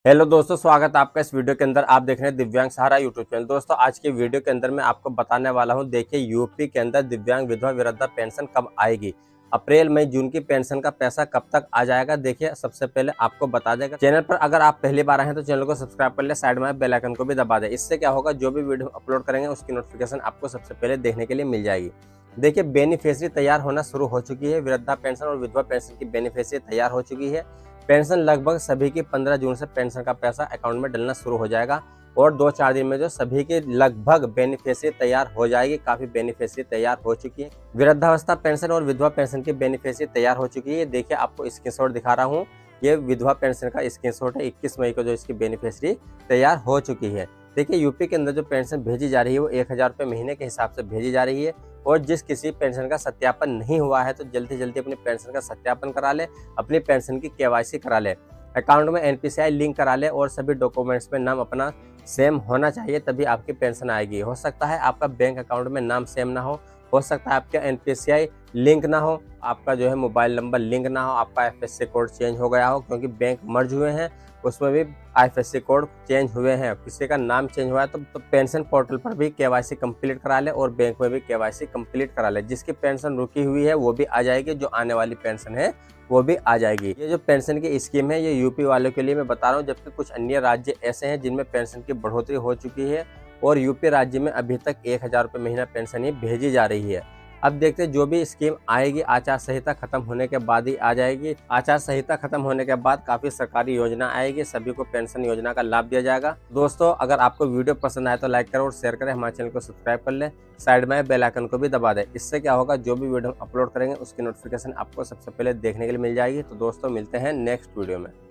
Hello दोस्तों, स्वागत है आपका इस वीडियो के अंदर। आप देख रहे हैं दिव्यांग सहारा यूट्यूब चैनल। दोस्तों, आज के वीडियो के अंदर मैं आपको बताने वाला हूं, देखिए यूपी के अंदर दिव्यांग विधवा वृद्धा पेंशन कब आएगी। अप्रैल मई जून की पेंशन का पैसा कब तक आ जाएगा, देखिए सबसे पहले आपको बता देगा। चैनल पर अगर आप पहली बार आए हैं तो चैनल को सब्सक्राइब कर ले, साइड में बेल आइकन को भी दबा दे। इससे क्या होगा, जो भी वीडियो अपलोड करेंगे उसकी नोटिफिकेशन आपको सबसे पहले देखने के लिए मिल जाएगी। देखिए, बेनिफिशियरी तैयार होना शुरू हो चुकी है। वृद्धा पेंशन और विधवा पेंशन की बेनिफिशियरी तैयार हो चुकी है। पेंशन लगभग सभी की 15 जून से पेंशन का पैसा अकाउंट में डलना शुरू हो जाएगा और 2-4 दिन में जो सभी की लगभग बेनिफिशियरी तैयार हो जाएगी। काफी बेनिफिशियरी तैयार हो चुकी है। वृद्धावस्था पेंशन और विधवा पेंशन की बेनिफिशियरी तैयार हो चुकी है। देखिए, आपको स्क्रीनशॉट दिखा रहा हूँ, ये विधवा पेंशन का स्क्रीनशॉट है। 21 मई को जो इसकी बेनिफिशियरी तैयार हो चुकी है। देखिए, यूपी के अंदर जो पेंशन भेजी जा रही है वो 1000 रुपये महीने के हिसाब से भेजी जा रही है। और जिस किसी पेंशन का सत्यापन नहीं हुआ है तो जल्दी जल्दी अपनी पेंशन का सत्यापन करा ले, अपनी पेंशन की केवाईसी करा ले, अकाउंट में एनपीसीआई लिंक करा ले और सभी डॉक्यूमेंट्स में नाम अपना सेम होना चाहिए, तभी आपकी पेंशन आएगी। हो सकता है आपका बैंक अकाउंट में नाम सेम ना हो सकता है आपका एनपीसीआई लिंक ना हो, आपका जो है मोबाइल नंबर लिंक ना हो, आपका आईएफएससी कोड चेंज हो गया हो, क्योंकि बैंक मर्ज हुए हैं उसमें भी आईएफएससी कोड चेंज हुए हैं, किसी का नाम चेंज हुआ है तो पेंशन पोर्टल पर भी केवाईसी कंप्लीट करा ले और बैंक में भी केवाईसी कंप्लीट करा ले। जिसकी पेंशन रुकी हुई है वो भी आ जाएगी, जो आने वाली पेंशन है वो भी आ जाएगी। ये जो पेंशन की स्कीम है ये यूपी वालों के लिए मैं बता रहा हूँ, जबकि कुछ अन्य राज्य ऐसे हैं जिनमें पेंशन की बढ़ोतरी हो चुकी है और यूपी राज्य में अभी तक 1000 रुपये महीना पेंशन ही भेजी जा रही है। अब देखते हैं, जो भी स्कीम आएगी आचार संहिता खत्म होने के बाद ही आ जाएगी। आचार संहिता खत्म होने के बाद काफी सरकारी योजना आएगी, सभी को पेंशन योजना का लाभ दिया जाएगा। दोस्तों, अगर आपको वीडियो पसंद आए तो लाइक करें और शेयर करें, हमारे चैनल को सब्सक्राइब कर लें, साइड में बेल आइकन को भी दबा दें। इससे क्या होगा, जो भी वीडियो अपलोड करेंगे उसकी नोटिफिकेशन आपको सबसे पहले देखने के लिए मिल जाएगी। तो दोस्तों, मिलते हैं नेक्स्ट वीडियो में।